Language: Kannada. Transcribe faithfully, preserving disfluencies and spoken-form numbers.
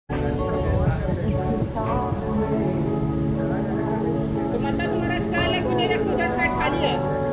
तो मतलब तुम्हारा स्टाइल है कि नहीं रखो, उधर साइड खाली है।